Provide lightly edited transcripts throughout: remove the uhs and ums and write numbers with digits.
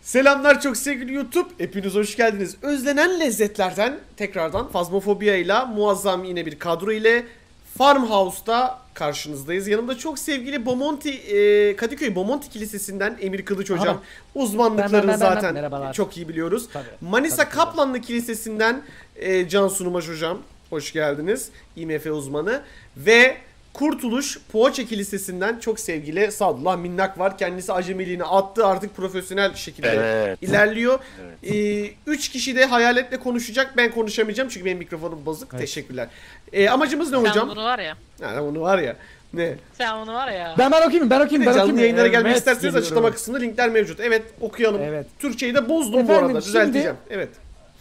Selamlar çok sevgili YouTube. Hepiniz hoş geldiniz. Özlenen lezzetlerden tekrardan Phasmophobia ile muazzam yine bir kadro ile Farmhouse'da karşınızdayız. Yanımda çok sevgili Kadıköy Bomonti Kilisesi'nden Emir Kılıç hocam. Aha. Uzmanlıklarını zaten Merhabalar. çok iyi biliyoruz. Tabii, Manisa tabii. Kaplanlı Kilisesi'nden Cansu Numaş hocam. Hoş geldiniz. IMF uzmanı. Ve Kurtuluş Poğaça Kilisesi'nden çok sevgili Sadullah Minnak var. Kendisi acemiliğini attı, artık profesyonel şekilde ilerliyor. Evet. 3 kişi de hayaletle konuşacak. Ben konuşamayacağım çünkü benim mikrofonum bozuk. Evet. Teşekkürler. Amacımız ne Sen hocam? bunu var ya. Yani onu var ya. Ne? Sen bunu var ya. Ben okuyayım. Canlı yayınlara gelmek Evet, isterseniz geliyorum. açıklama kısmında linkler mevcut. Evet, okuyalım. Evet. Türkçeyi de bozdum bu Efendim, arada. Düzelteceğim. Evet.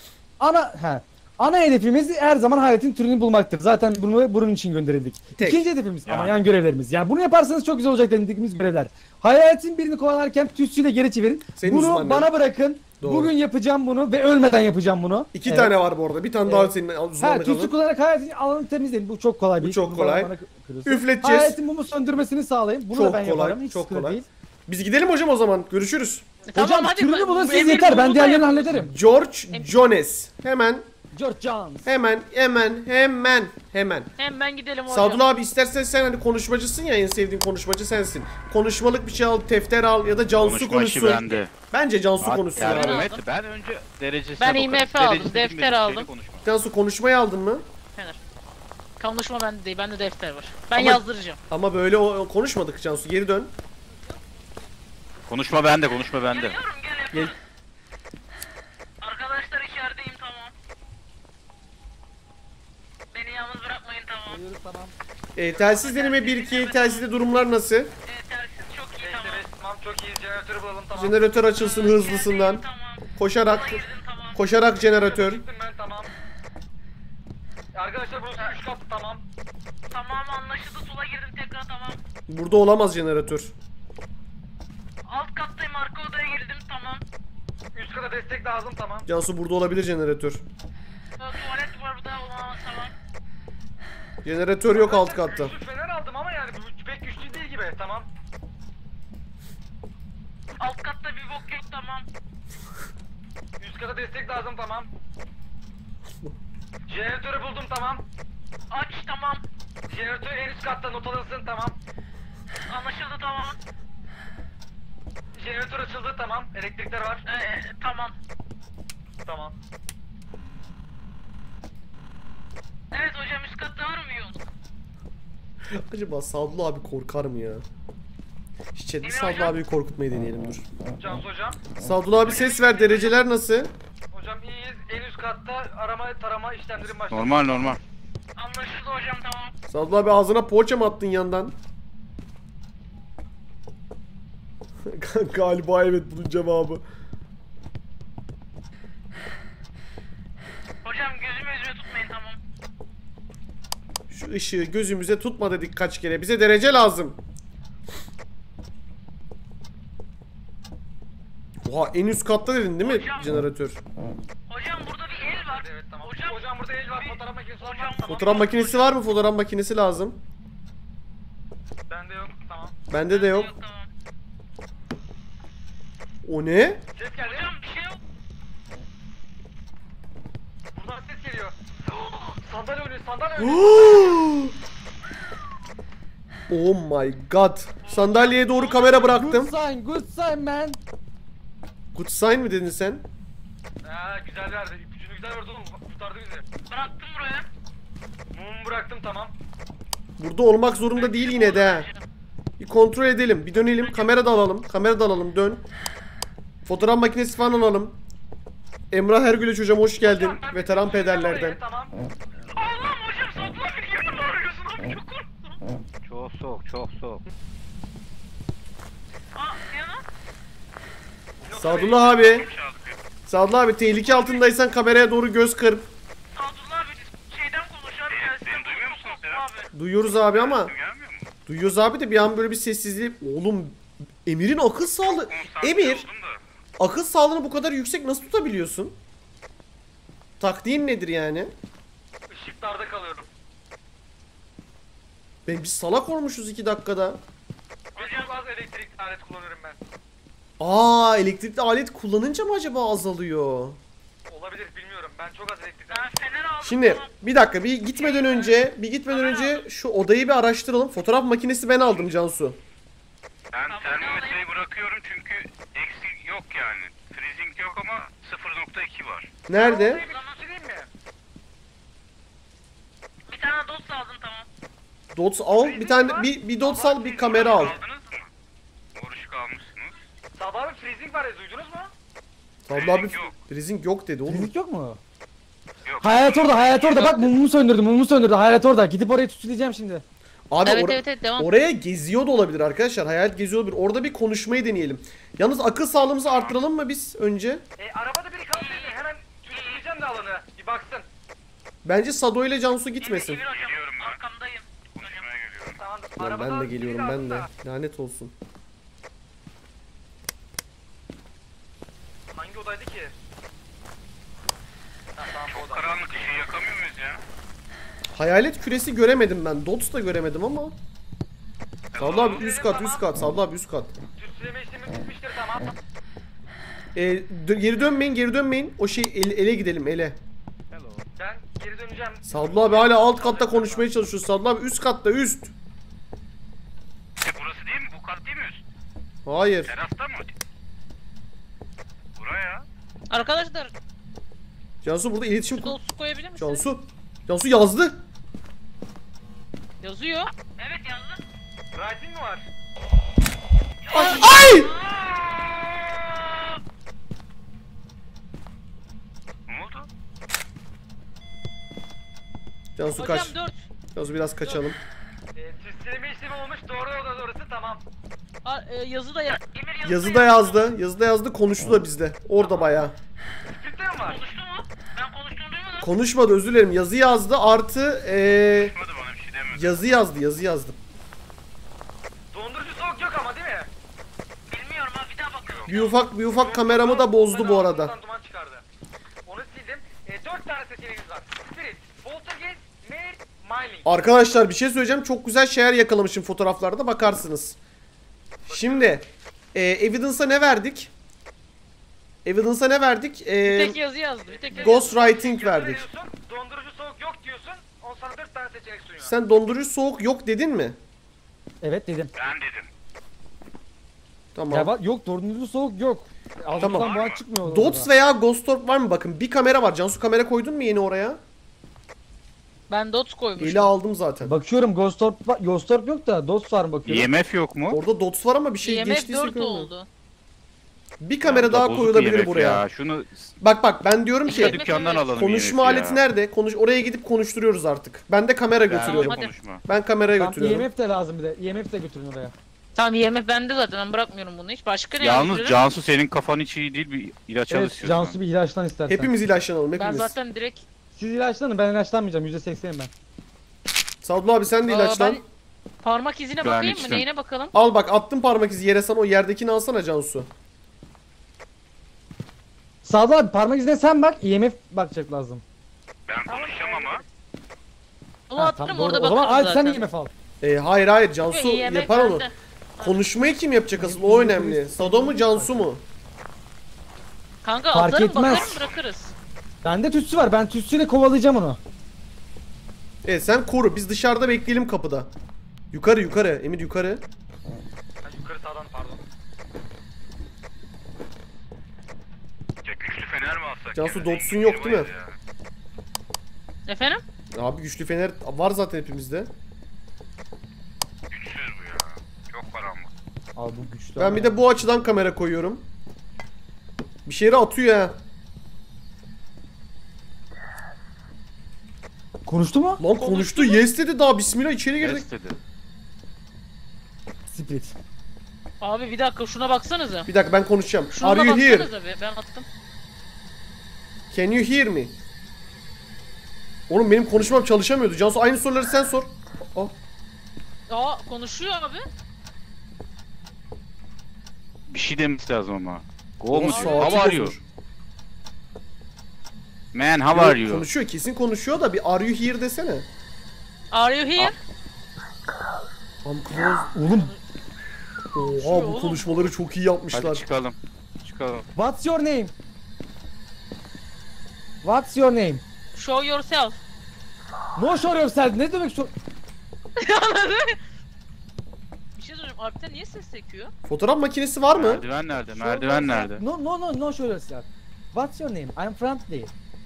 Ana hedefimiz her zaman hayaletin türünü bulmaktır. Zaten bunun için gönderildik. Tek. İkinci hedefimiz Ya. ama yan görevlerimiz. Yani bunu yaparsanız çok güzel olacak dediğimiz görevler. Hayaletin birini kovalarken tütsüyle geri çevirin. Senin bunu uzmanlığın. bana bırakın. Doğru. Bugün yapacağım bunu ve ölmeden yapacağım bunu. İki Evet. tane var bu arada. Bir tane daha senin Ha, uzmanlık tütsü alın. kullanarak hayaletin alanını temizleyin. Bu çok kolay bir Bu iş. çok Bunu kolay. bana kırıyorsun. Üfleteceğiz. Hayaletin mumu söndürmesini sağlayın. Bunu da Çok ben kolay, yaparım. Hiç çok sıkıntı kolay. değil. Biz gidelim hocam o zaman. Görüşürüz. Hocam hadi türünü bak, bulun bu siz Emir yeter. Ben bunu da diğerlerini yap. hallederim. George Jones. Hemen George Jones. hemen. Hemen gidelim hocam. Sadullah abi, istersen sen hani konuşmacısın ya, en sevdiğin konuşmacı sensin. Konuşmalık bir şey al, tefter al ya da Cansu Konuşma konuşsun. işi bende. Bence Cansu konuşsun Yani abi. aldım. evet, ben önce derecesine Ben bakarım. IMF aldım, Derecesi defter bilmediğim şeyle aldım. konuşmam. Cansu, konuşmayı aldın mı? Fener. Konuşma bende değil, bende defter var. Ben Ama- yazdıracağım. Ama böyle konuşmadık Cansu, geri dön. Konuşma bende. Gel. Arkadaşlar içerideyim, tamam. Beni yalnız bırakmayın, tamam. Telsiz deneme 1-2, telsizde durumlar nasıl? Telsiz çok iyi, tamam. Tamam, çok iyi. Jeneratörü bulalım, tamam. Jeneratör açılsın hızlısından. Tamam. Koşarak, Girdim, tamam. koşarak jeneratör. Çıktım ben, tamam. Arkadaşlar burası 3 katlı, tamam. Tamam, anlaşıldı. Sola girdim tekrar, tamam. Burada olamaz jeneratör. Alt kattayım, arka odaya girdim, tamam. Üst kata destek lazım, tamam. Cansu, burada olabilir jeneratör. Tuvalet var burada, tamam. Jeneratör yok alt katta. Güçlü fener aldım ama yani bu pek güçlü değil gibi, tamam. Alt katta bir bok yok, tamam. Üst kata destek lazım, tamam. Jeneratörü buldum, tamam. Aç, tamam. Jeneratör en üst katta, not alınsın, tamam. Anlaşıldı, tamam. Jeneratör açıldı, tamam. Elektrikler var. Tamam. Tamam. Evet hocam, üst katta var mı yol? Acaba Sadullah abi korkar mı ya? Hiç Emir Sadullah hocam. abiyi korkutmayı deneyelim, dur. Cansu hocam. Sadullah abi ses ver, dereceler nasıl? Hocam iyiyiz. En üst katta arama tarama işlemlerin başladı. Normal. Anlaşıldı hocam, tamam. Sadullah abi, ağzına poğaça mı attın yandan? Galiba evet bunun cevabı. Hocam gözümü özüme tutmayın, tamam. Şu ışığı gözümüze tutma dedik kaç kere. Bize derece lazım. Oha, en üst katta dedin değil mi Hocam. jeneratör? Hocam burada bir el var. Evet, tamam. Hocam, Hocam burada el var. Fotoğraf makinesi var. Hocam, Tamam. Fotoğraf makinesi var mı? Fotoğraf makinesi lazım. Bende yok, tamam. Bende de yok. Tamam. O ne? Ses geldi. Hocam bir şey yok. Buradan ses geliyor. Sandalye oynuyor, sandalye oynuyor. Oh my god. Sandalyeye doğru kamera bıraktım. Good sign man. Good sign mi dedin sen? Güzel verdi. İpucunu güzel verdi oğlum. Kurtardı bizi. Bıraktım buraya. Mumu bıraktım, tamam. Burada olmak zorunda değil yine de ha. Bir kontrol edelim. Bir dönelim. Kamera da alalım. Kamera da alalım. Dön. Fotoğraf makinesi falan alalım. Emrah Hergüleç hocam, hoş geldin. Veteran pederlerden. Tamam. Allah'ım hocam, Sadullah beni yemin arıyorsun abi, çok korktum. Çok soğuk. Yana. Sadullah abi. Sadullah abi, tehlike altındaysan kameraya doğru göz kırp. Sadullah abi şeyden konuş abi. Beni duyuyor musun abi? Duyuyoruz abi ama. Duyuyoruz abi de bir an böyle bir sessizlik. Oğlum, Emir'in akıl sağlığı. Emir, akıl sağlığını bu kadar yüksek nasıl tutabiliyorsun? Taktiğin nedir yani? Işıklarda kalıyorum. Biz salak olmuşuz 2 dakikada. Çok az elektrik alet kullanıyorum ben. Aa, elektrikli alet kullanınca mı acaba azalıyor? Olabilir bilmiyorum. Ben çok az elektrik Ben fener aldım. Şimdi tamam. bir dakika, bir gitmeden önce şu odayı bir araştıralım. Fotoğraf makinesi ben aldım Cansu. Ben Tamam, termometreyi bırakıyorum çünkü eksi yok yani. Freezing yok ama 0.2 var. Nerede? Bir tutayım mi? Bir tane dost aldım tamam. Dots al. Bir tane bir dots al, bir kamera al. Aldınız mı? Oruç kalmışsınız. Sabah abi freezing var ya duydunuz mu? Sabri abi Freezing yok. freezing yok dedi oğlum. Fizik yok mu? Yok. Hayalet orada, hayalet orada. Bak mumumu söndürdü, hayalet orada. Gidip orayı tütsüleyeceğim şimdi. Abi Evet devam. oraya geziyor da olabilir arkadaşlar. Hayalet geziyor olabilir. Orada bir konuşmayı deneyelim. Yalnız akıl sağlığımızı arttıralım mı biz önce? Arabada biri kalsaydı hemen tütsüleyeceğim de alanı. Bir baksın. Bence Sado ile Cansu gitmesin. Emir hocam Geliyorum ben. arkamdayım. Konuşmaya geliyorum. Tamam. Lan Arabadan ben de biri geliyorum, kalsın ben de. da. Lanet olsun. Hangi odaydı ki? Ha, tamam bu oda. Karanlık ışığı yakamıyor muyuz ya? Hayalet küresi göremedim ben. Dots da göremedim ama. Sado abi üst kat, üst kat. Sado abi üst kat. Tütsüleme işlemi bitmiştir tamam. Geri dönmeyin. O şey ele gidelim, ele. Ben geri döneceğim. Sadullah abi hala alt katta konuşmaya çalışıyor. Sadullah abi üst katta, üst. Burası değil mi? Bu kat değil mi üst? Hayır. Terasta mı? Buraya. Arkadaşlar Cansu burada iletişim şurada su koyabilir misin? Cansu yazdı. Yazıyor. Evet yazdı. Writing mi var? Ay! Ne oldu? Cansu Hocam kaç. 4. Cansu biraz kaçalım. Tütsüleme işlemi olmuş. Doğru oda orası tamam. Yazı da ya. Emir Yazıda yazdı, konuştu da bizde. Orada bayağı. Script'te mi var? Konuştu mu? Ben konuştuğunu duymadım. Konuşmadı, özür dilerim. Yazı yazdı artı Konuşmadı bana bir şey demedi. yazı yazdı. Dondurucu soğuk yok ama değil mi? Bilmiyorum abi bir daha bakıyorum. Bir ufak kameramı da bozdu bu arada. Ağzından duman çıkardı. Onu sildim. 4 tane seçeneğimiz var. Spirit, Poltergeist, Merit, Mining. Arkadaşlar bir şey söyleyeceğim. Çok güzel şeyler yakalamışım fotoğraflarda, bakarsınız. Şimdi Evidence'a ne verdik? Bir tek yazı yazdı. Bir tek yazı Ghostwriting verdik. Dondurucu soğuk yok diyorsun. On sana 4 tane seçenek sunuyor. Sen dondurucu soğuk yok dedin mi? Evet dedim. Ben dedim. Tamam. Ya bak yok, dondurucu soğuk yok. Ağzından Tamam. buhar çıkmıyor. Dots orada. veya Ghost Orb var mı? Bakın bir kamera var. Cansu kamera koydun mu yeni oraya? Ben dots koymuştum. Eli aldım zaten. Bakıyorum Ghost Orb yok da Dots var mı bakıyorum. IMF yok mu? Orada dots var ama bir şey IMF geçtiyse 4 görmüyorum. oldu. Bir kamera daha Bozuk koyulabilir IMF buraya. Ya. Şunu Bak ben diyorum İşte ki dükkandan alalım. konuşma IMF aleti nerede? Oraya gidip konuşturuyoruz artık. Ben de kamera götürüyorum. hadi. Konuşma. Ben kameraya Tamam, götürüyorum. IMF de lazım bir de. IMF de götürün oraya. Tamam IMF bende zaten, ben bırakmıyorum bunu hiç. Başka ne Yalnız yapabilirim? Cansu senin kafan hiç iyi değil, bir ilaç al Evet, istiyorsan. Cansu bir ilaçlan istersen. Hepimiz ilaçlanalım, Ben hepimiz. zaten direkt... Siz ilaçlanın, ben ilaçlanmayacağım. %80'im ben. Sadullah abi sen de ilaçlan. Ben parmak izine Ben bakayım mı? içtim. Neyine bakalım? Al bak, attım parmak izi yere, sana o yerdekini alsana Cansu. Sağda abi parmak izine sen bak. IMF bakacak lazım. Ben konuşacağım ama. Onu Ha, attım tamam, doğru. orada O zaman bakarız Alp sen zaten. IMF al. Hayır Cansu IMF yapar onu. bende. Konuşmayı kim yapacak asıl, o önemli. Sado mu Cansu mu? Kanka Fark atarım etmez. bakarım bırakırız. Bende tütsü var. Ben tütsüyle kovalayacağım onu. Evet sen koru, biz dışarıda bekleyelim kapıda. Yukarı Emir, yukarı. Ha, yukarı sağdan pardon. Ya güçlü fener mi alsak? Cansu, ya? Dots'un yok değil mi? Ya. Efendim? Abi güçlü fener var zaten hepimizde. Güçsüz bu ya. Çok karanlık. Abi bu güçlü. Ben bir de bu açıdan kamera koyuyorum. Bir şeyleri atıyor ya. Konuştu mu? Lan konuştu, yes dedi daha, bismillah içeri girdik. Yes dedi. Split. Abi bir dakika şuna baksanıza. Bir dakika ben konuşacağım. Şuna Are you here? baksanıza be, ben attım. Can you hear me? Oğlum benim konuşmam çalışamıyordu. Cansu aynı soruları sen sor. Aa konuşuyor abi. Bir şey demesi lazım ama. Go mu Nasıl diyor? saati How are you? bozmuş. Man how are you? Konuşuyor, kesin konuşuyor da bir are you here desene. Are you here? I'm close. Oğlum Oha bu konuşmaları çok iyi yapmışlar. Hadi çıkalım. Çıkalım. What's your name? What's your name? Show yourself. No show yourself. Ne demek şu? Bir şey soracağım. Alp'ten niye ses sekiyor? Fotoğraf makinesi var mı? Merdiven nerede? Merdiven nerede? No show yourself. What's your name? I'm friendly.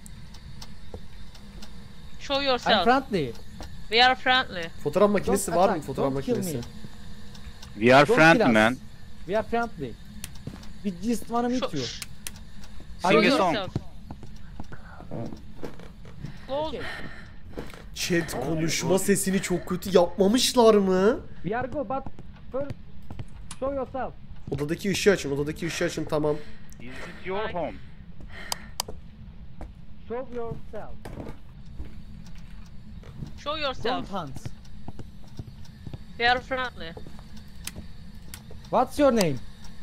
Show I'm yourself. friendly. We are friendly. Fotoğraf makinesi Don't var mı? attack, Fotoğraf don't kill makinesi. me. We are Don't friendly kill us. man. We are friendly. We just wanna meet you. Show Sing a song. yourself. Close. Chat konuşma sesini çok kötü yapmamışlar mı? We are go but first show yourself. Odadaki ışığı açın. Odadaki ışığı açın tamam. Is it your home? Show yourself. Show yourself. Don't hunt. We are friendly. What's your name?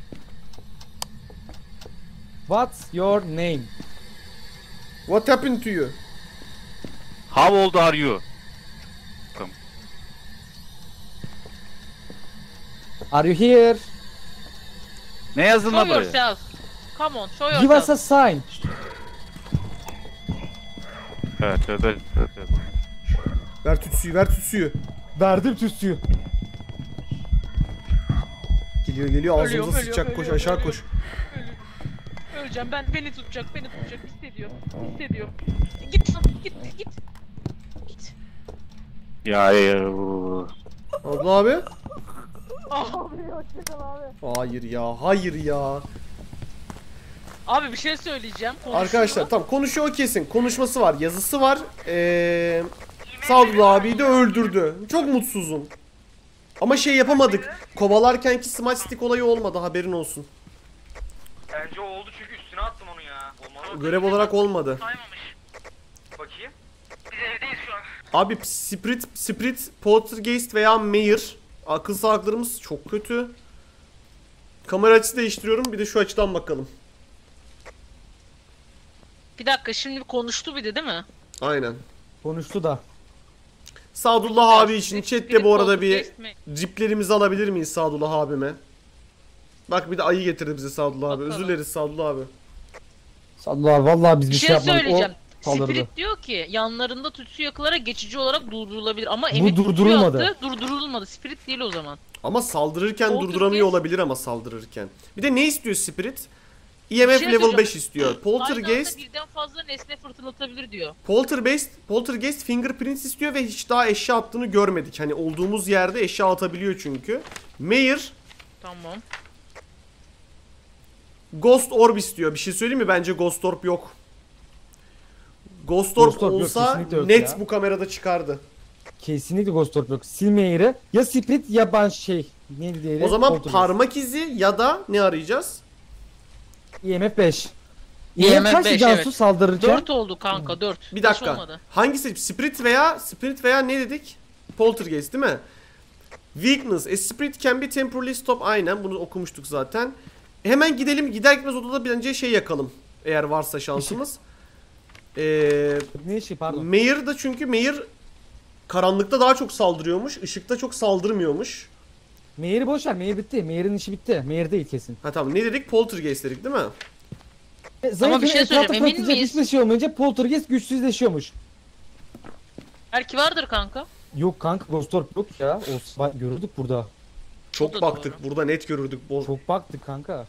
What's your name? What happened to you? How old are you? Are you here? Ne yazın Show la buraya? yourself. Come on, show Give us yourself. a sign. Evet, tövbe. Ver tütsüyü, ver tütsüyü. Verdim tütsüyü. Geliyor geliyor Ölüyorum, ağzımıza sıçacak. ölüyorum, Koş ölüyorum, aşağı ölüyorum. koş. Öleceğim ben, beni tutacak hissediyorum. Git lan, git. Git. Ya Abla abi. Abi Hayır ya, hayır ya. Abi bir şey söyleyeceğim. Konuşuyor. Arkadaşlar tamam konuşuyor o kesin. Konuşması var, yazısı var. Sadullah abiyi de öldürdü. Çok mutsuzum. Ama şey yapamadık. Kovalarkenki smite stick olayı olmadı haberin olsun. Bence oldu çünkü üstüne attım onu ya. Olmalı. Görev olarak olmadı. Saymamış. Bakayım. Biz evdeyiz şu an. Abi Spirit, Poltergeist veya Mayor. Akıl sağlıklarımız çok kötü. Kamera açısı değiştiriyorum. Bir de şu açıdan bakalım. Bir dakika şimdi konuştu bir de değil mi? Aynen. Konuştu da. Sadullah abi için chatte bu arada bir Poltergeist mi? ciplerimizi alabilir miyiz Sadullah abime? Bak bir de ayı getirdi bize Sadullah abi. Bakalım. Özür dileriz Sadullah abi. Sadullah vallahi biz Bir bir şey yapmadık. söyleyeceğim. O saldırdı. Spirit diyor ki yanlarında tütsü yakılarak geçici olarak durdurulabilir ama Bu Emir durdurulmadı. tütsü yaktı, durdurulmadı. Spirit değil o zaman. Ama saldırırken Poltergeist- durduramıyor olabilir ama saldırırken. Bir de ne istiyor Spirit? Bir EMF şey level söyleyeceğim. 5 istiyor. Aynı anda Poltergeist birden fazla nesne fırlatabilir diyor. Poltergeist fingerprints istiyor ve hiç daha eşya attığını görmedik. Hani olduğumuz yerde eşya atabiliyor çünkü. Mayor Tamam. Ghost Orb istiyor. Bir şey söyleyeyim mi? Bence Ghost Orb yok. Ghost Orb Ghost Orb yok, olsa kesinlikle yok net ya. bu kamerada çıkardı. Kesinlikle Ghost Orb yok. Silmeyer'i ya Spirit ya ben şey. Neydi diğeri? O zaman Poltergeist. parmak izi ya da ne arayacağız? IMF 5. IMF IMF kaçtı 5, Cansu evet. saldırırken? 4 oldu kanka 4. Bir dakika. Hangisi? Spirit veya ne dedik? Poltergeist değil mi? Weakness. A spirit can be temporarily stop. Aynen bunu okumuştuk zaten. Hemen gidelim. Gider gitmez odada bence şey yakalım. Eğer varsa şansımız. Ne işi pardon. Mayor da çünkü Mayor karanlıkta daha çok saldırıyormuş. Işıkta çok saldırmıyormuş. Mayor'ı boş ver. Mayor bitti. Mayor'ın işi bitti. Mayor değil kesin. Ha tamam ne dedik? Poltergeist dedik değil mi? Zayıfın bir şey söyleyeceğim, etrafta emin fırlatacak miyiz? hiçbir şey olmayınca Poltergeist güçsüzleşiyormuş. Belki vardır kanka. Yok kanka Ghost Orb yok ya. Olsa görürdük burada. Çok O da baktık. Burada net görürdük. Çok baktık kanka.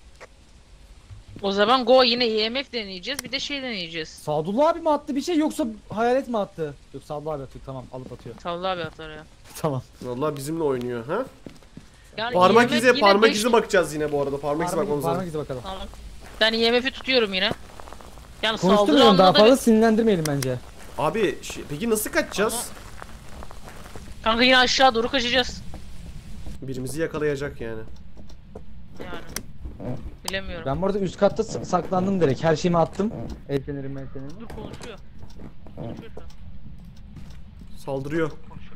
O zaman go yine EMF deneyeceğiz bir de şey deneyeceğiz. Sadullah abi mi attı bir şey yoksa hayalet mi attı? Yok Sadullah abi atıyor tamam alıp atıyor. Salla abi atar ya. Tamam. Vallahi bizimle oynuyor ha. Yani Parmak EMF izi, yine parmak beş- izi bakacağız yine bu arada. Parmak izi bakmamız Parmak lazım. izi bakalım. Tamam. Ben EMF'i tutuyorum yine. Yani Konuşturmayalım daha anında fazla sinirlendirmeyelim bence. Abi peki nasıl kaçacağız? Kanka yine aşağı doğru kaçacağız. Birimizi yakalayacak yani. Yani. Bilemiyorum. Ben bu arada üst katta saklandım direkt. Her şeyimi attım. El fenerim el fenerim. Dur konuşuyor. Konuşuyor şu an. Saldırıyor.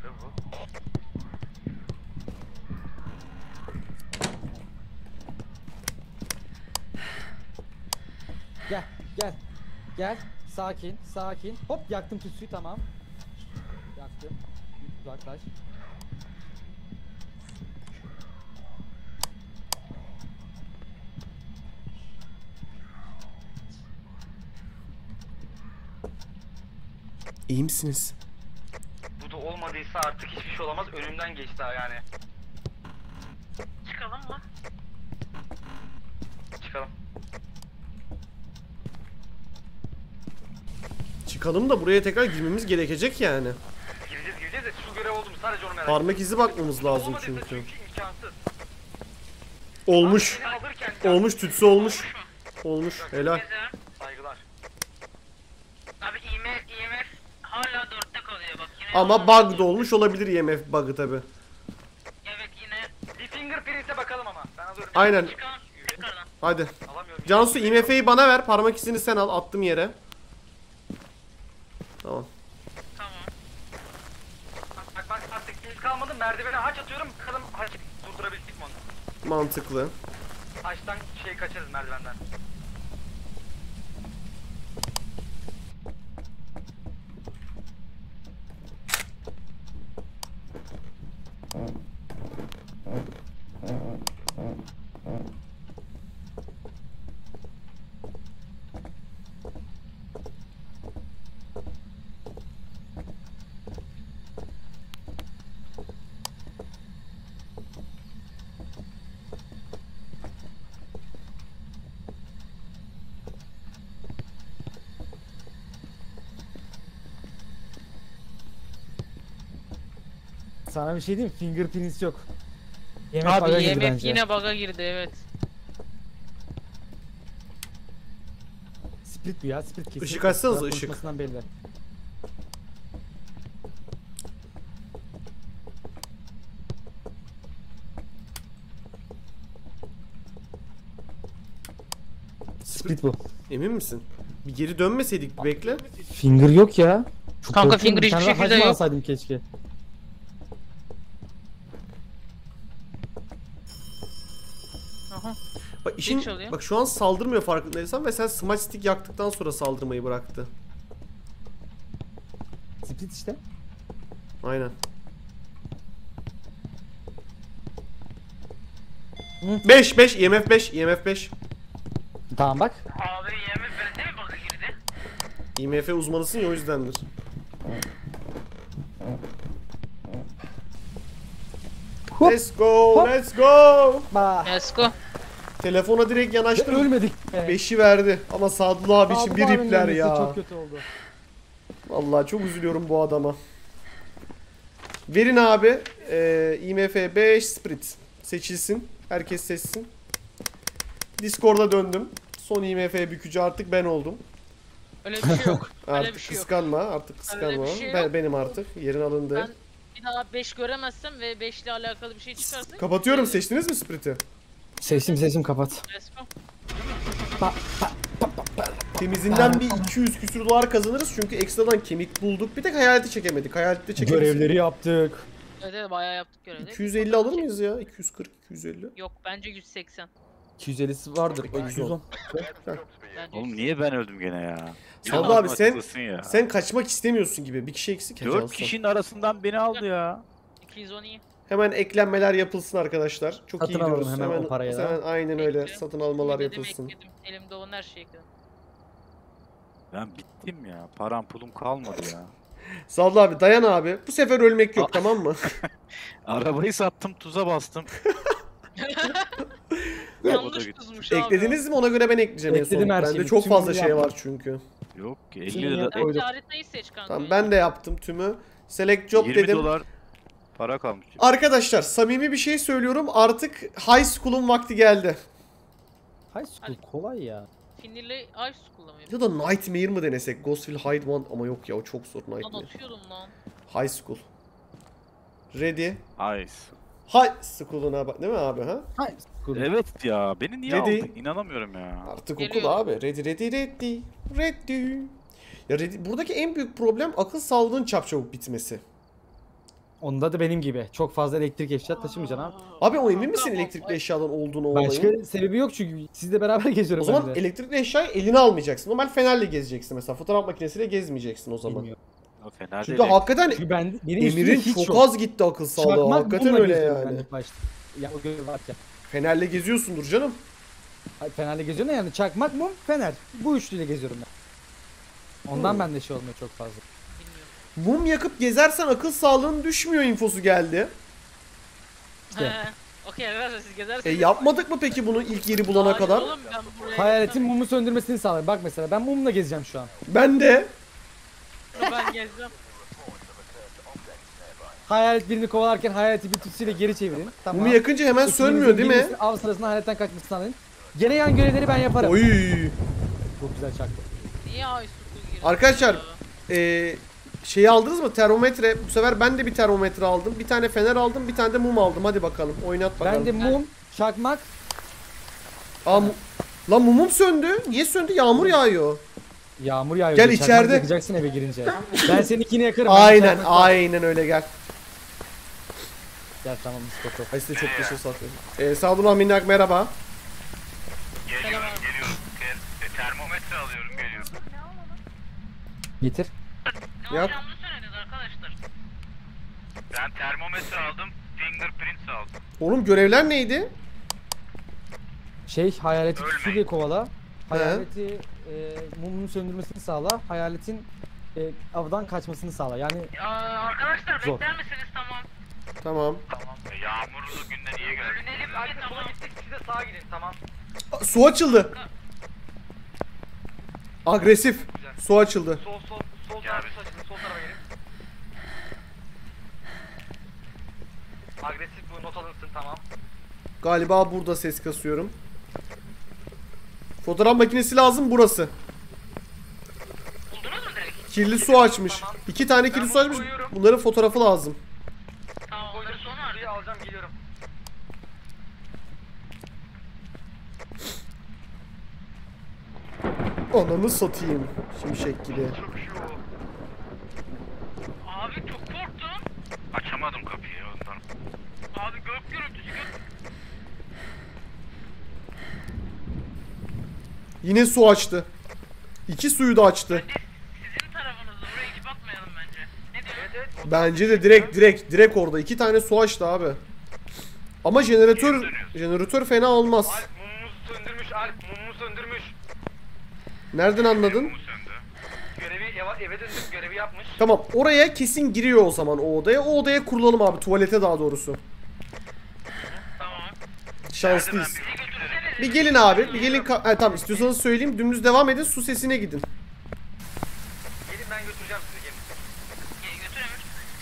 Gel gel. Gel. Sakin sakin. Hop yaktım tütsüyü tamam. Yaktım. Uzaklaş. İyi misiniz? Bu da olmadıysa artık hiçbir şey olamaz. Önümden geçti ha yani. Çıkalım mı? Çıkalım. Çıkalım da buraya tekrar girmemiz gerekecek yani. Gireceğiz de şu görev oldu mu sadece onu merak Parmak izi bakmamız lazım Olmadıysa çünkü. imkansız. Olmuş. Beni alırken Olmuş, tütsü olmuş. Olmuş. Helal. Güzel. Saygılar. Abi IMF hala 4'te kalıyor bak. Yine Ama bug da olmuş olabilir IMF bug'ı tabi. Evet yine. Bir fingerprint'e bakalım ama. Ben alıyorum. Aynen. Çıkalım tekrardan. Hadi. Alamıyorum. Cansu IMF'yi bana ver. Parmak izini sen al. Attım yere. Tamam. Tamam. Bak artık iz kalmadı. Merdivene haç atıyorum. Bakalım haç durdurabildik mi onu? Mantıklı. Haçtan kaçarız merdivenden. Sana bir şey diyeyim mi? Fingerprints yok. Yemek Abi bug'a girdi IMF bence. yine bug'a girdi evet. Split bu ya, split kesin. Işık açsanıza, Taraf ışık. konuşmasından belli. Split bu. Emin misin? Bir geri dönmeseydik bir bekle. Finger yok ya. Çok Kanka korktum. finger Bir hiçbir tane daha şekilde hacim yok. alsaydım keşke. Aha. Bak işin çalıyor. bak şu an saldırmıyor farkındaysan ve sen smudge stick yaktıktan sonra saldırmayı bıraktı. Split işte. Aynen. Hı. 5 IMF 5 IMF 5. Tamam bak. Abi IMF bende mi bug'a girdi? IMF uzmanısın ya o yüzdendir. Hop. Let's go, Hop. let's go. Bah. Let's go. Telefona direkt yanaştım. Ölmedik. 5'i verdi ama Sadullah abi için bir Abdullah abinin ipler ölmesi ya. Çok kötü oldu. Vallahi çok üzülüyorum bu adama. Verin abi. IMF 5 Spirit. Seçilsin. Herkes seçsin. Discord'a döndüm. Son IMF bükücü artık ben oldum. Öyle bir şey yok. Öyle Artık bir şey yok. kıskanma. Artık kıskanma. bir şey Ben, yok. benim artık. Yerin alındı. Ben bir daha 5 göremezsem ve 5 ile alakalı bir şey çıkarsa Kapatıyorum. Seçtiniz mi Spirit'i? Sesim kapat. Let's go. Temizinden bir 200 küsür dolar kazanırız çünkü ekstradan kemik bulduk. Bir tek hayaleti çekemedik. Hayaleti de çekeriz. Görevleri yaptık. Evet evet bayağı yaptık görevleri. 250 alır mıyız ya? 240, 250. Yok bence 180. 250'si vardır. O 210. Bence Oğlum niye ben öldüm gene ya? Salla abi sen Haklısın ya. sen kaçmak istemiyorsun gibi. Bir kişi eksik ya 4 Cansu. kişinin arasından beni aldı ya. 210 iyi. Hemen eklenmeler yapılsın arkadaşlar. Çok Satın iyi alalım gidiyoruz. hemen o parayı da. hemen aynen öyle Ekle. satın almalar Ekledim, yapılsın. ekledim. Elimde olan her şeyi ekledim. Ben bittim ya. Param pulum kalmadı ya. Salla abi dayan abi. Bu sefer ölmek yok tamam mı? Arabayı sattım, tuza bastım. O da Yanlış gitti. kızmış abi. Eklediniz mi? Ona göre ben ekleyeceğim en son. Ekledim her Bende şeyi. çok Tüm fazla bunu şey yaptım. var çünkü. Yok ki 50 Şimdi lira, yap- Bence koyduk. haritayı seç kanka. Tamam ben de yaptım tümü. Select job 20 dedim. dolar para kalmış. Arkadaşlar samimi bir şey söylüyorum. Artık high school'un vakti geldi. High school kolay ya. Finirle Ice kullanıyor. Ya da Nightmare mı denesek? Ghostfield Hide One ama yok ya o çok zor Lan Nightmare. atıyordum lan. High school. Ready. Ice. High school'una bak değil mi abi ha? High school. Evet ya, beni niye Dedi. aldı? İnanamıyorum ya. Artık Geliyor. okul abi. Ready. Ya buradaki en büyük problem akıl sağlığının çapçabuk bitmesi. Onda da benim gibi. Çok fazla elektrik eşya taşımayacaksın abi. Abi o emin misin Tamam, elektrikli eşyadan olduğunu olayın? Başka sebebi yok çünkü sizle beraber geziyorum O zaman ben de. elektrikli eşyayı eline almayacaksın. Normal fenerle gezeceksin mesela. Fotoğraf makinesiyle gezmeyeceksin o zaman. Bilmiyorum. O fena Çünkü değil. hakikaten Çünkü benim üstümde Emir'in hiç çok yok. az gitti akıl sağlığı. Çakmak Hakikaten bununla öyle geziyorum ben yani. ilk başta. Ya o görev varken. Fenerle geziyorsundur canım. Hayır, Fenerle geziyorum da yani çakmak mum fener. Bu üçlüyle geziyorum ben. Ondan bende şey olmuyor çok fazla. Bilmiyorum. Mum yakıp gezersen akıl sağlığın düşmüyor infosu geldi. İşte. Okey arkadaşlar siz gezersiniz. Yapmadık mı peki bunu ilk yeri bulana Hayır kadar? oğlum, ben buraya Hayaletin mumu söndürmesini sağlar. Bak mesela ben mumla gezeceğim şu an. Ben de. Ben gezeceğim. Hayalet birini kovalarken hayaleti bir tütsüyle geri çevirin. Tamam. Mumu yakınca hemen İkinizin sönmüyor değil mi? birinizin Av sırasında hayaletten kaçmasını sağlayın. Gene yan görevleri ben yaparım. Oy. Çok güzel çaktı. Niye ay su girdi? Arkadaşlar şeyi aldınız mı? Termometre. Bu sefer ben de bir termometre aldım. Bir tane fener aldım. Bir tane de mum aldım. Hadi bakalım. Oynat bakalım. Ben de mum, çakmak. Aa, lan mumum söndü. Niye söndü? Yağmur yağıyor. Yağmur yağıyor. Gel Çakmak içeride. yakacaksın eve girince. Ben seninkini yakarım. Aynen. Çakmak var. Aynen öyle gel. Gel tamam Mustafa. Ay size çok teşekkür ederim. Sadullah Minnak merhaba. Geliyorum. Termometre alıyorum geliyorum. Getir. Yap. Yanlış söylediniz arkadaşlar. Ben termometre aldım. Fingerprints aldım. Oğlum görevler neydi? Hayaleti Ölmeyin. tütsüyle kovala. Hayaleti mumunu söndürmesini sağla. Hayaletin avdan kaçmasını sağla. Yani Arkadaşlar Zor. bekler misiniz tamam? Tamam. Tamam. Yağmurlu günde niye geldin? Bölünelim. Artık sola gittik. Siz de sağa gidin. Tamam. Aa, su açıldı. Agresif. Su açıldı. Sol tarafa açılın. Sol tarafa gelin. Agresif bu not alınsın tamam. Galiba burada ses kasıyorum. Fotoğraf makinesi lazım burası. Buldunuz mu direkt? Kirli su açmış. Tamam. 2 tane kirli Ben su bunu açmış. koyuyorum. Bunların fotoğrafı lazım. Tamam onları sonra artık. Suyu alacağım geliyorum. Ananı satayım. Şimşek gibi. Abi çok korktum. Açamadım kapıyı ondan. Abi gök gürültüsü gök. Yine su açtı. 2 suyu da açtı. Sizin tarafınızda buraya hiç bakmayalım bence. Ne diyorsun? Evet. Bence de direkt orada. 2 tane su açtı abi. Ama jeneratör fena olmaz. Alp mumumuzu söndürmüş. Alp mumumuzu söndürmüş. Nereden anladın? Mumu söndü. Görevi eve döndük. Görevi yapmış. Tamam, oraya kesin giriyor o zaman o odaya. O odaya kurulalım abi, tuvalete daha doğrusu. Tamam. Şanslıyız. Bizi götürseniz. Bir gelin abi, bir gelin. Tamam, istiyorsanız söyleyeyim. Dümdüz devam edin, su sesine gidin. Gelin ben götüreceğim sizi gelin. Götür Emir.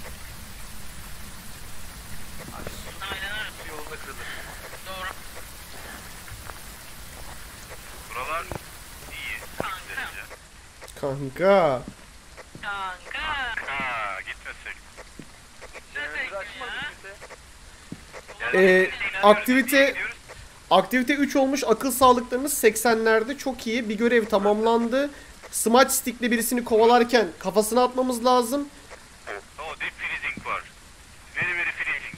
Aynen öyle. Su yolunda kırılır. Doğru. Buralar iyi. Kanka. Kanka. Kanka. Ha, gitmesek. Jeneratörü açmadı Ee, kimse. aktivite aktivite 3 olmuş. Akıl sağlıklarınız 80'lerde, çok iyi. Bir görev tamamlandı. Smudge stick'le birisini kovalarken kafasına atmamız lazım. Oh, deep freezing var. Very freezing.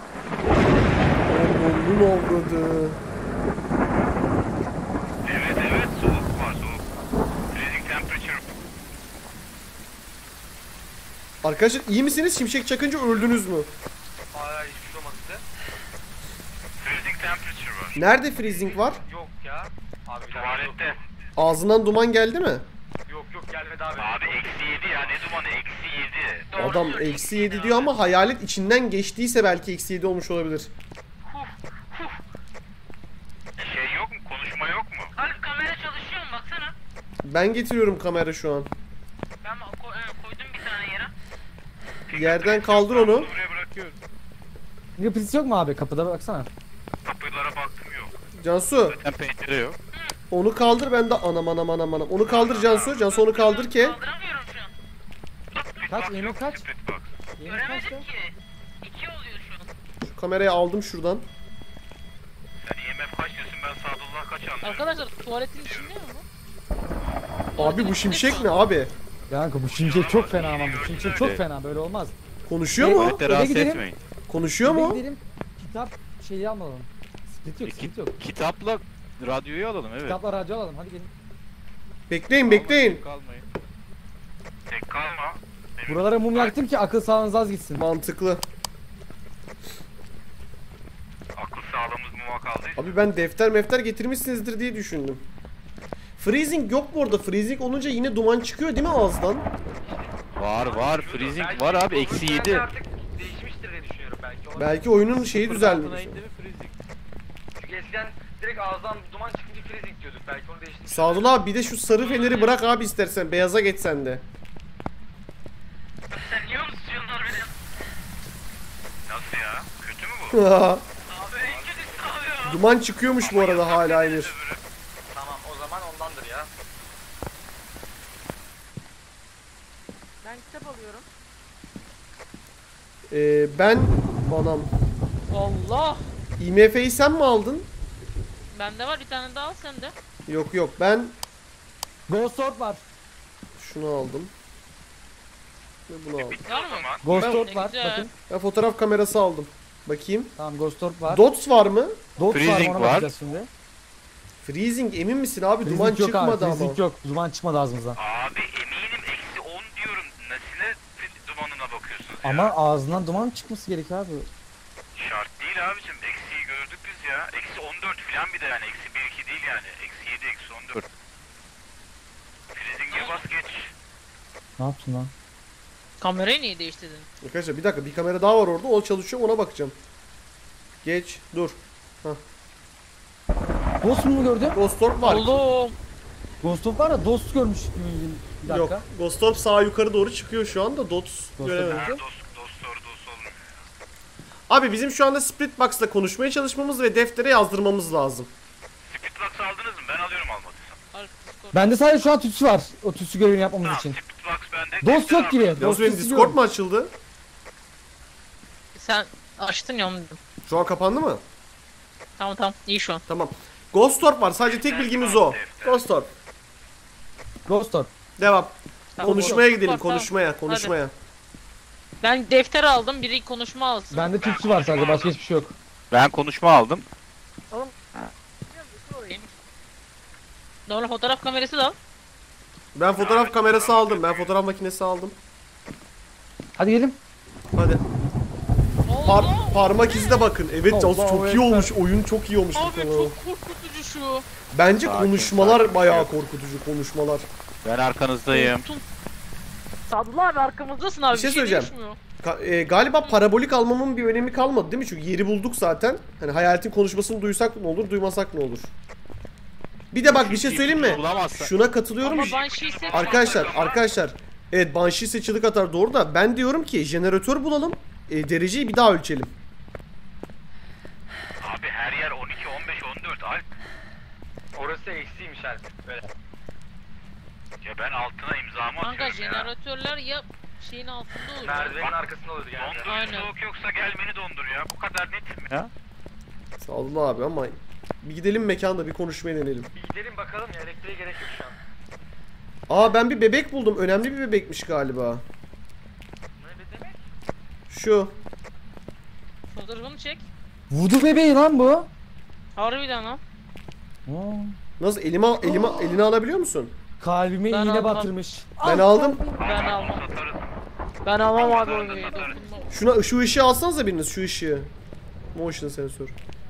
Onun oldu. Evet soğuk var soğuk. Freezing temperature. Arkadaşlar iyi misiniz? Şimşek çakınca öldünüz mü? Hala hiçbir şey olmadı size. Freezing temperature var. Nerede freezing var? Yok ya. Abi bir dakika, Tuvalette. Ağzından duman geldi mi? Yok gelmedi abi. Abi -7 ya, ne dumanı, -7. Adam -7 diyor ama hayalet içinden geçtiyse belki -7 olmuş olabilir. Şey yok mu, konuşma yok mu? Alp kamera çalışıyor mu baksana. Ben getiriyorum kamera şu an. Ben koydum bir tane yere. Yerden kaldır onu. Buraya bırakıyorum. Fingerprints yok mu abi? Kapıda baksana. Kapılara baktım yok. Cansu, Zaten pencere yok. onu kaldır, ben de anam. Onu kaldır Cansu. Cansu onu kaldır ki. Kaldıramıyorum şu an. Kaç? Yemek kaç? Split box. Yemek kaç Göremedim ya? ki. 2 oluyor şu an. Şu kamerayı aldım şuradan. Sen IMF kaç diyorsun, ben Sadullah kaç anlıyorum. Arkadaşlar tuvaletin içinde mi bu? Abi bu şimşek ne abi? Kanka bu şimşek çok fena ama bu şimşek çok fena, böyle olmaz. Konuşuyor mu? Eve gidelim. Konuşuyor Eve mu? gidelim. Kitap şeyi almalım. Split yok. Kitapla radyoyu alalım, evet. Kitapla radyo alalım, hadi gelin. Bekleyin. Kalmayın. Tek kalma. Buralara mum yaktım ki akıl sağlığınız az gitsin. Mantıklı. Akıl sağlığımız muma kaldıysa. Abi ben defter getirmişsinizdir diye düşündüm. Freezing yok bu arada. Freezing olunca yine duman çıkıyor değil mi ağızdan? Var. Freezing Belki var abi. Google Eksi Translate 7. Artık değişmiştir diye düşünüyorum belki. Olabilir. Belki oyunun şeyi düzelmiş. Çünkü eskiden direkt ağızdan duman çıkınca freezing diyorduk. Belki onu değiştirmiş. Sadullah abi bir de şu sarı feneri bırak abi istersen. Beyaza geç sen de. Sen niye unutuyorsun beni? Nasıl ya? Kötü mü bu? Abi en kötüsü abi ya. Duman çıkıyormuş bu arada hala Emir. Tamam o zaman ondandır ya. Ben kitap alıyorum. Ben banam. Allah. IMF'yi sen mi aldın? Bende var bir tane daha al sen de. Yok ben Ghost Orb var. şunu aldım. Ve bunu aldım. Bitti Var o mı? zaman. Ghost Ben- Orb var. Güzel. Bakın. Ben fotoğraf kamerası aldım. Bakayım. Tamam Ghost Orb var. Dots var mı? Dots var, Freezing ona var. bakacağız şimdi. Freezing emin misin abi? Freezing Duman yok abi, çıkmadı ama. freezing yok. Duman çıkmadı ağzımızdan. Abi eminim eksi 10 diyorum. Nesine dumanına bakıyorsunuz ya? Ama ağzından duman çıkması gerekiyor abi. Şart değil abicim. Eksiyi gördük biz ya. Eksi 14 falan bir de yani. Eksi 1-2 değil yani. Eksi 7, eksi 14. Freezing'e bas geç. Ne yaptın lan? Kamerayı niye değiştirdin? Arkadaşlar bir dakika bir kamera daha var orada. O çalışıyor ona bakacağım. Geç dur. Ghost mu gördün? Ghost Orb var. Oğlum. Ghost Orb var da Dost görmüş gibi. Bir dakika. Yok. Ghost Orb sağa yukarı doğru çıkıyor şu anda. Dots Orb göremedim. Ha, dost olmuyor. Abi bizim şu anda Splitbox'la konuşmaya çalışmamız ve deftere yazdırmamız lazım. Speedbox aldınız mı? Ben alıyorum almadıysam. Bende sadece şu an tütsü var. O tütsü görevini yapmamız Tamam, için. Speedbox bende. Dost yok gibi. Yalnız Dost benim tütsü Discord diyorum. mu açıldı? Sen açtın ya onu dedim. Şu an kapandı mı? Tamam iyi şu an. Tamam. Ghost Orb var. Sadece tek bilgimiz o. Ghost Orb. Ghost Orb. Devam. Tamam, Konuşmaya olur. gidelim. Tamam. Konuşmaya. Ben defter aldım biri konuşma alsın. Bende tütsü var sadece, başka hiçbir şey yok. Ben konuşma aldım. Normal fotoğraf kamerası da al. Ben fotoğraf kamerası aldım. Ben fotoğraf makinesi aldım. Hadi gelin. Hadi. Allah. Parmak izi de bakın. Evet Cansu Allah çok iyi ekber. olmuş. Oyun çok iyi olmuş. bu Abi konu. çok korkutucu şu. Bence Sakin, konuşmalar sakin. bayağı korkutucu konuşmalar. Ben arkanızdayım. Korktum. Sadullah abi arkamızdasın abi. Bir şey söyleyeceğim. değişmiyor. Galiba parabolik almamın bir önemi kalmadı değil mi? Çünkü yeri bulduk zaten. Hani hayaletin konuşmasını duysak ne olur, duymasak ne olur? Bir de bak bir şey söyleyeyim mi? Bulamazsa. Şuna katılıyorum. Ama ben şey hissettim. Arkadaşlar. Evet Banshee seçilik atar doğru da ben diyorum ki jeneratör bulalım. Dereceyi bir daha ölçelim. Abi her yer 12, 15, 14. Alp. Orası eksiymiş artık böyle. Ya ben altına imzamı Kanka atıyorum ya. jeneratörler ya şeyin altında olur. Merdivenin arkasında olur yani. Dondurucu Aynen. soğuk yoksa gel beni dondur ya. Bu kadar netim ya. Sağ olun abi ama bir gidelim mekanda bir konuşmaya deneyelim. Bir gidelim bakalım ya, elektriğe gerek yok şu an. Aa ben bir bebek buldum. Önemli bir bebekmiş galiba. Ne demek? Şu. Fotoğrafını çek. Voodoo bebeği lan bu. Harbiden lan. Nasıl eline alabiliyor musun? Kalbime Ben iğne almam. batırmış. Ben aldım. Ben almam. Satarız. Ben almam abi Satarız, onu. satarız. Şuna şu ışığı alsanıza biriniz şu ışığı. Motion sensör.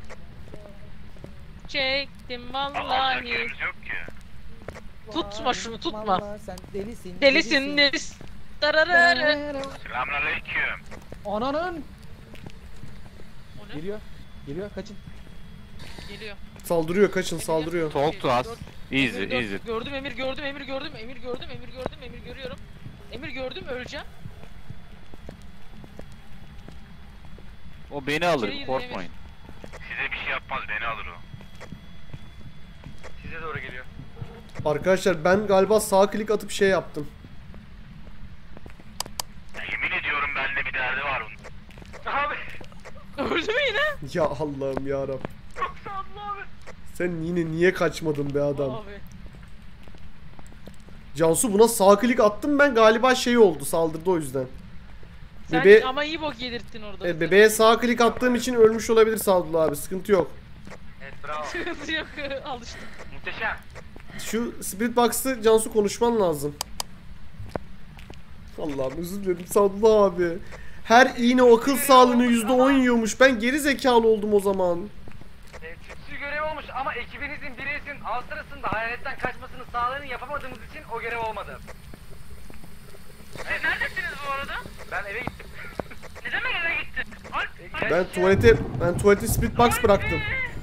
Çektim Alacak vallahi. yerimiz yok ki. Tutma şunu tutma. Vallahi sen delisin. Delisin delisin. Dararara. Selamünaleyküm. Ananın. O ne? Geliyor kaçın. Geliyor. Saldırıyor kaçın saldırıyor. Talk to us. Easy, Emir easy. gördüm Emir gördüm Emir gördüm Emir gördüm Emir gördüm Emir görüyorum. Emir gördüm öleceğim. O beni alır, İçeri korkmayın. Size bir şey yapmaz, beni alır o. Size doğru geliyor. Arkadaşlar ben galiba sağ klik atıp şey yaptım. Ya yemin ediyorum bende bir derdi var onun. Abi. Öldü mü yine? Ya Allah'ım yarabbim. Çok sağ olun abi. Sen yine niye kaçmadın be adam? Abi. Cansu buna sağ klik attım ben galiba şey oldu saldırdı o yüzden. Sen Bebe- ama iyi bok yedirttin orada. Bebeğe sağ klik attığım için ölmüş olabilir Sadullah abi sıkıntı yok. Evet bravo. Sıkıntı yok alıştım. Muhteşem. Şu Spirit Box'ı Cansu konuşman lazım. Allah'ım özür dilerim Sadullah abi. Her iğne o akıl sağlığını %10 yiyormuş. Ben geri zekalı oldum o zaman. Tütsü görev olmuş ama ekibinizin birisinin av sırasında hayaletten kaçmasını sağlayanı yapamadığımız için o görev olmadı. Nerede Ben tuvalete split box bıraktım.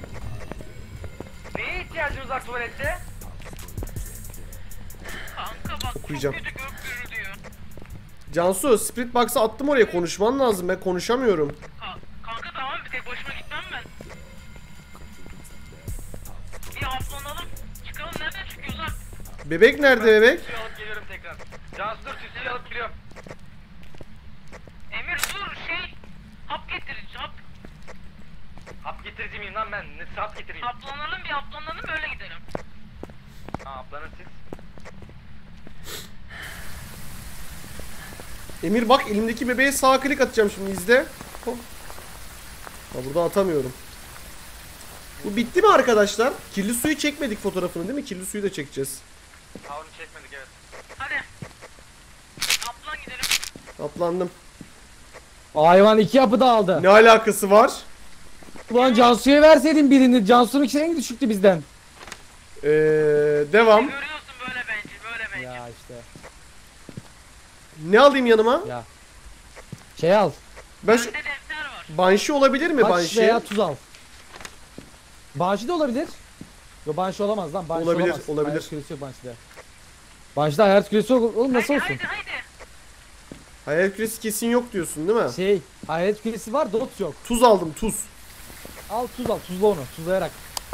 Neye ihtiyacınız var tuvalette? Kanka bak Okuyacağım. çok kötü gök gürülüyor. Cansu split box'ı attım oraya, konuşman lazım, ben konuşamıyorum. Kanka tamam bir tek başıma gitmem ben. Bir haplanalım. Çıkalım, nereden çıkıyoruz abi? Bebek nerede bebek? Suyu alıp geliyorum tekrar. Cansu dur suyu alıp geliyorum. Emir dur hap getirici hap. Hap getirici miyim lan ben? Ne hap getireyim? Haplanalım öyle gidelim. Ha haplanın siz. Emir bak, elimdeki bebeğe sağ klik atacağım şimdi, izle. Hop. Ha, burada atamıyorum. Bu bitti mi arkadaşlar? Kirli suyu çekmedik fotoğrafını değil mi? Kirli suyu da çekeceğiz. Ha onu çekmedik evet. Hadi. Haplan gidelim. Atlandım. Hayvan 2 yapı da aldı. Ne alakası var? Ulan Cansu'ya verseydin birini. Cansu'nun ikisi en düşüktü bizden. Devam. Görüyorsun böyle bence. Ya işte. Ne alayım yanıma? Ya. Şey al. Ben şu... Bende defter var. Banshee olabilir mi Taş Banshee? veya tuz al. Banshee de olabilir. Yo Banshee olamaz lan. Banshee Olabilir, olamaz. olabilir. Hayalet küresi yok Banshee'de. Banshee'de hayalet küresi yok. Oğlum nasıl olsun? Haydi. Hayal küresi kesin yok diyorsun değil mi? Şey, hayalet küresi var, dot yok. Tuz aldım, tuz. Al tuz al, tuzla onu. Tuzlayarak.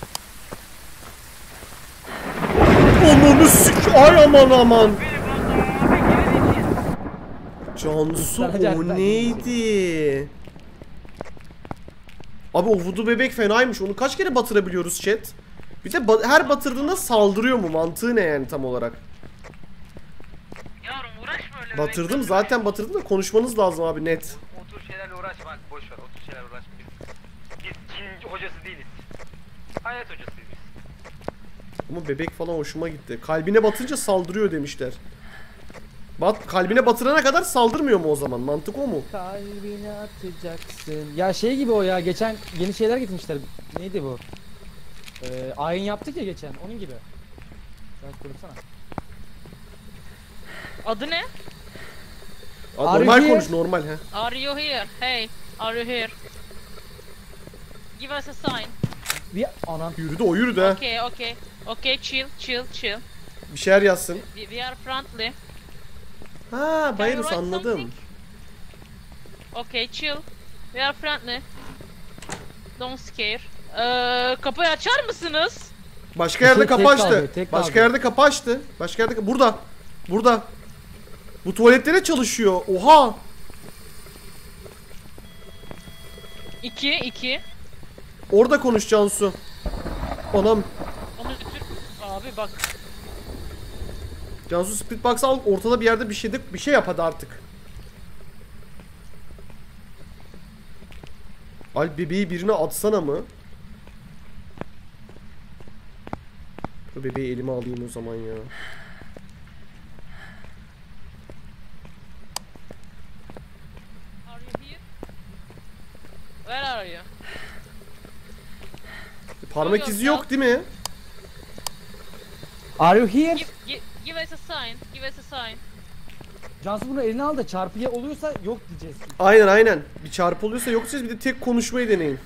Ananı sik... Ay aman. Cansu o neydi? Abi o voodoo bebek fenaymış. Onu kaç kere batırabiliyoruz chat? Bir de her batırdığında saldırıyor mu? Mantığı ne yani tam olarak? Yavrum uğraşma öyle. Batırdım zaten, batırdım da konuşmanız lazım abi, net. O tür şeylerle uğraşma hadi boş ver. O tür şeylerle uğraşma. Biz Çin hocası değiliz. Hayat hocasıyız biz. Ama bebek falan hoşuma gitti. Kalbine batınca saldırıyor demişler. Kalbine batırana kadar saldırmıyor mu o zaman? Mantık o mu? Kalbine atacaksın. Ya şey gibi o ya, geçen yeni şeyler getirmişler. Neydi bu? Ayin yaptık ya geçen, onun gibi. Sen konuşsana. Adı ne? Aa, normal Harbi. konuş, normal he. Are you here? Hey, are you here? Give us a sign. Bir anan. Yürüdü, o yürüdü ha. Okay, chill. Bir şeyler yazsın. We are friendly. Ha, Can you Virus, write anladım. something? Okay, chill. We are friendly. Don't scare. Kapıyı açar mısınız? Başka yerde Tek kapı kaldı, açtı. tek Başka kaldı. yerde kapı açtı. Başka yerde burada. Burada. Bu tuvaletlere çalışıyor. Oha. 2. Orada konuş Cansu. Anam. Onu götür. Abi bak. Cansu split box al, ortada bir yerde bir şey yap hadi artık. Al bebeği birine atsana mı? Bu bebeği elime alayım o zaman ya. Are you here? Where are you? Parmak izi yok değil mi? Are you here? Give us a sign. Give us a sign. Cansu bunu eline al da çarpıya oluyorsa yok diyeceğiz. Aynen. Bir çarpı oluyorsa yok diyeceğiz, bir de tek konuşmayı deneyin.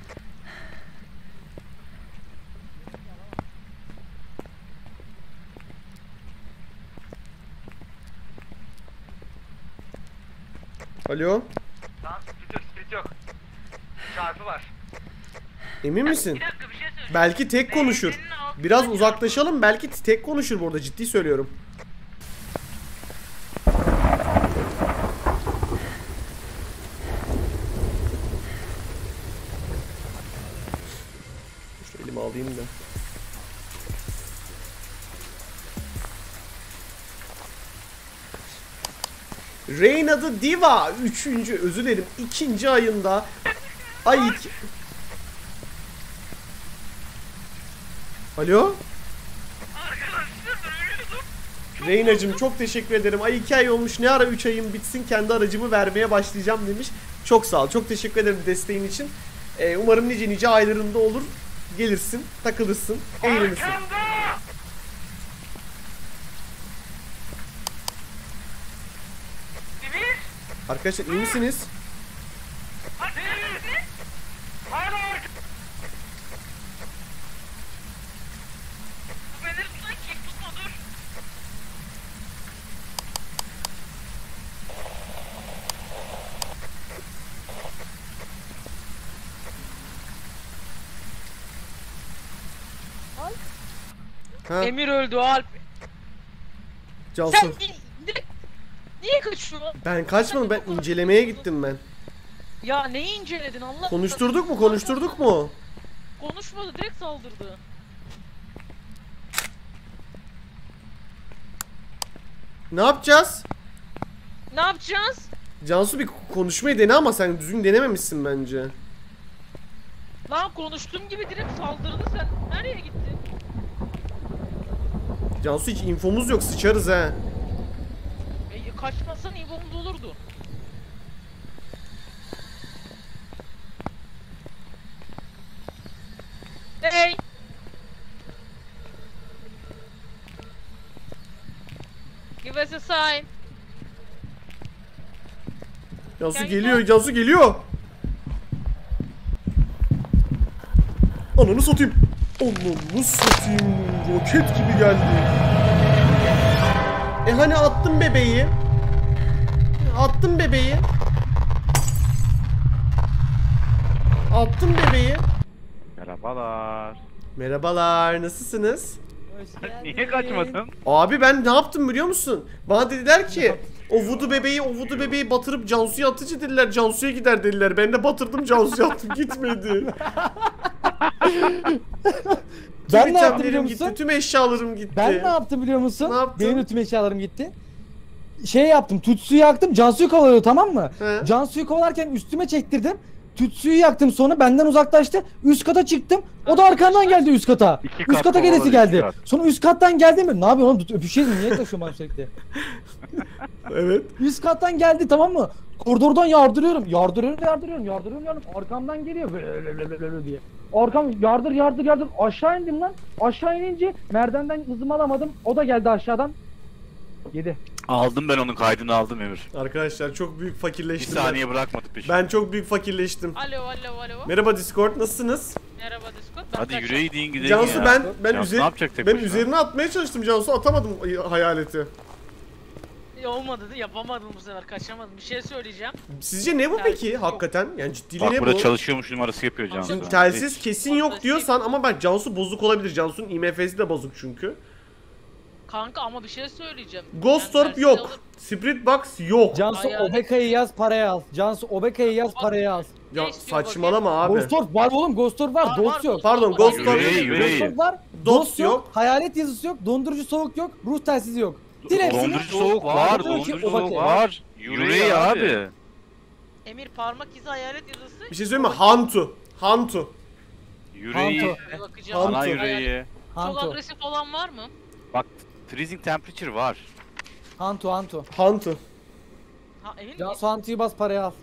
Alo? Tamam split yok. Çarpı var. Emin misin? Bir dakika bir şey söyleyeceğim. Belki tek konuşur. Senin altında Biraz uzaklaşalım, belki tek konuşur burada, ciddi söylüyorum. Şu elime alayım da. Rain adı Diva 3. özür dilerim 2. ayında ay Alo? Arkadaşlar ben ölüyordum. Reyna'cım çok teşekkür ederim. Ay 2 ay olmuş, ne ara 3 ayım bitsin kendi aracımı vermeye başlayacağım demiş. Çok sağ ol, çok teşekkür ederim desteğin için. Umarım nice aylarında olur. Gelirsin, takılırsın, eğlenirsin. Arkamda! Emir! Arkadaşlar iyi misiniz? Hadi! Ha, Emir öldü Alp. Cansu. Sen direkt niye kaçıyorsun? Ben kaçmadım, ben incelemeye gittim ben. Ya neyi inceledin Allah? Konuşturduk mu? Konuşturduk mu? Konuşmadı, direkt saldırdı. Ne yapacağız? Ne yapacağız? Cansu bir konuşmayı dene ama sen düzgün denememişsin bence. Lan konuştuğum gibi direkt saldırdı, sen nereye gittin? Cansu hiç infomuz yok, sıçarız ha. Kaçmasan İbo'muz olurdu. Hey! Give us a sign. Cansu Yani geliyor, Cansu geliyor. Ananı satayım. Ananı satayım. Roket gibi geldi. Hani attım bebeği. Attım bebeği. Attım bebeği. Merhabalar. Merhabalar, nasılsınız? Niye kaçmadın? Abi ben ne yaptım biliyor musun? Bana dediler ki o vudu bebeği batırıp Cansu'ya atıcı dediler. Cansu'ya gider dediler. Ben de batırdım, Cansu'ya attım, gitmedi. Ben Tüm ne yaptım itemlerim biliyor gitti, musun? tüm eşyalarım gitti. Ben ne yaptım biliyor musun? Ne yaptın? Benim de tüm eşyalarım gitti. Şey yaptım, tütsüyü yaktım, Cansu'yu kovalıyor, tamam mı? He. Cansu'yu kovalarken üstüme çektirdim. Tütsüyü yaktım, sonra benden uzaklaştı. Üst kata çıktım. O da arkamdan geldi üst kata. İki Üst kat kata gelesi kovaladı, geldi. iki kat. Sonra üst kattan geldi mi? Ne yapıyorsun oğlum? Öpüşelim mi? Niye taşıyorsun bana sürekli? Evet. Üst kattan geldi, tamam mı? Koridordan yardırıyorum. Yardırıyorum. Arkamdan geliyor böyle diye. Arkam yardır. Aşağı indim lan. Aşağı inince merdivenden hızımı alamadım. O da geldi aşağıdan. Yedi. Aldım ben onun kaydını aldım Emir. Arkadaşlar çok büyük Bir fakirleştim ben. saniye bırakmadı peşimi. Ben çok büyük fakirleştim. Alo. Merhaba Discord, nasılsınız? Merhaba Discord. Ben Hadi kaçar. yüreği gidelim Cansu ya. ben Cansu ne yapacak tek ben başına? üzerine atmaya çalıştım, Cansu atamadım hayaleti. Olmadı, yapamadım bu sefer, kaçamadım. Bir şey söyleyeceğim. Sizce ne bu peki Telsiz hakikaten? Yani ciddiliği Bak ne burada bu? çalışıyormuş numarası yapıyor Cansu. Şimdi Hiç. telsiz kesin yok diyorsan ama bak Cansu bozuk olabilir. Cansu'nun IMF'si de bozuk çünkü. Kanka ama bir şey söyleyeceğim. Ghost Ben Orb tersi yok. alıp- Spirit Box yok. Cansu Hayalet- Obeka'yı yaz, paraya al. Cansu Obeka'yı yaz, paraya al. Ya Ne istiyor saçmalama abi. Ghost Orb var oğlum, Ghost Orb var. Var, Dost var, yok. Pardon, var. Ghost Orb. Yüreği. Ghost Orb var. Dost Dost yok. yok. Hayalet yazısı yok. Dondurucu soğuk yok. Ruh telsizi yok. Direkt Dondurucu soğuk var, Diyor ki dondurucu soğuk Obeke. var. Yüreği abi. Emir parmak izi hayalet yazısı. Bir şey söyleyeyim mi? Hantu. Hantu. Yüreği. Bakacağım. Ana Hantu. yüreği. Çok Hantu. agresif olan var mı? Bak freezing temperature var. Hantu. Hantu. Ha emin misin? Cansu Hantu'yu bas, paraya al.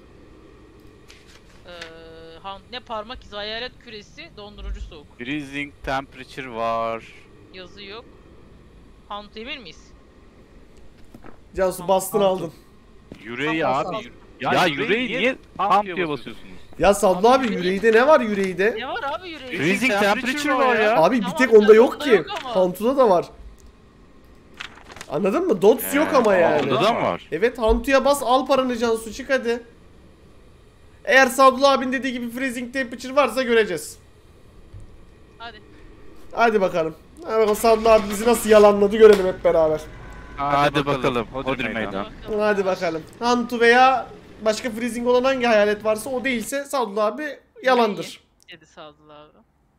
Ne parmak izi hayalet küresi, dondurucu soğuk. Freezing temperature var. Yazı yok. Hunt emin miyiz? Cansu bastın Hantu. aldın. Yüreği Tamam, abi. tamam. Ya yüreği niye ham diye basıyorsunuz? Ya Sadlı abi Abi, yüreğide ne var yüreğide? Ne var abi yüreği? Freezing temperature var ya. Abi bir Tamam, tek onda yok onda ki. yok ama. Hantu'da da var. Anladın mı? Dots yok ama yani. Onda da mı var? Evet, Hantu'ya bas, al paranı Cansu, çık hadi. Eğer Sadullah abin dediği gibi freezing temperature varsa göreceğiz. Hadi. Hadi bakalım. Hadi bakalım Sadullah abi bizi nasıl yalanladı görelim hep beraber. Hadi bakalım. Hodri meydan. Hadi bakalım. Hantu veya başka freezing olan hangi hayalet varsa o değilse Sadullah abi yalandır. Dedi Sadullah abi.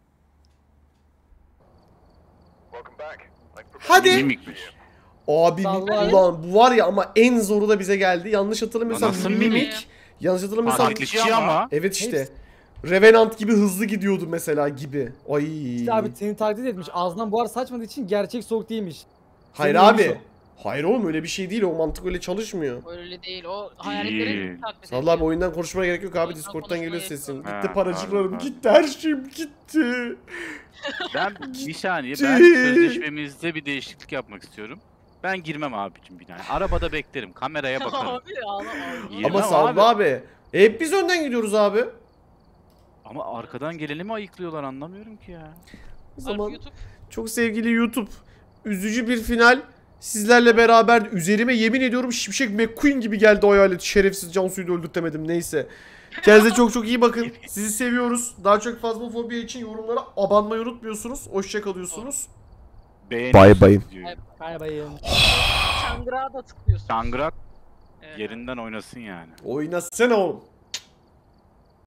Hadi. Mimikmiş. Abi Sadullah abi. ulan bu var ya ama en zoru da bize geldi. Yanlış hatırlamıyorsam Nasıl mimik. mimik? Yanlış hatırlamıyorsam Taklitçi ama. evet işte. Revenant gibi hızlı gidiyordu mesela gibi. Ay. İşte abi seni taklit etmiş. Ağzından buhar saçmadığı için gerçek soğuk değilmiş. Hayır Senin abi. oymuş Hayır oğlum, öyle bir şey değil. O mantık öyle çalışmıyor. Öyle değil. O hayaletleri Değil. taklit Sadullah abi ediyor. oyundan konuşmaya gerek yok abi. Oyundan Discord'dan konuşmaya geliyor gerek sesin. yok. Gitti Ha, paracıklarım, pardon. gitti her şeyim gitti. Ben bir saniye ben sözleşmemizde bir değişiklik yapmak istiyorum. Ben girmem abicim binaya. Arabada beklerim. Kameraya bakarım. Abi ağla. Girmem Ama abi. Sadullah abi. Hep biz önden gidiyoruz abi. Ama arkadan geleni mi ayıklıyorlar anlamıyorum ki ya. O zaman YouTube. çok sevgili YouTube, üzücü bir final sizlerle beraber. Üzerime yemin ediyorum Şimşek McQueen gibi geldi o hayalet. Şerefsiz Cansu'yu da öldürtemedim, neyse. Kendinize çok çok iyi bakın. Sizi seviyoruz. Daha çok Phasmophobia için yorumlara abanmayı unutmuyorsunuz. Hoşça kalıyorsunuz. Bay bayın. Bay bayın. Çangırağa da tıklıyorsun. Çangırak Evet. yerinden oynasın yani. Oynasana oğlum.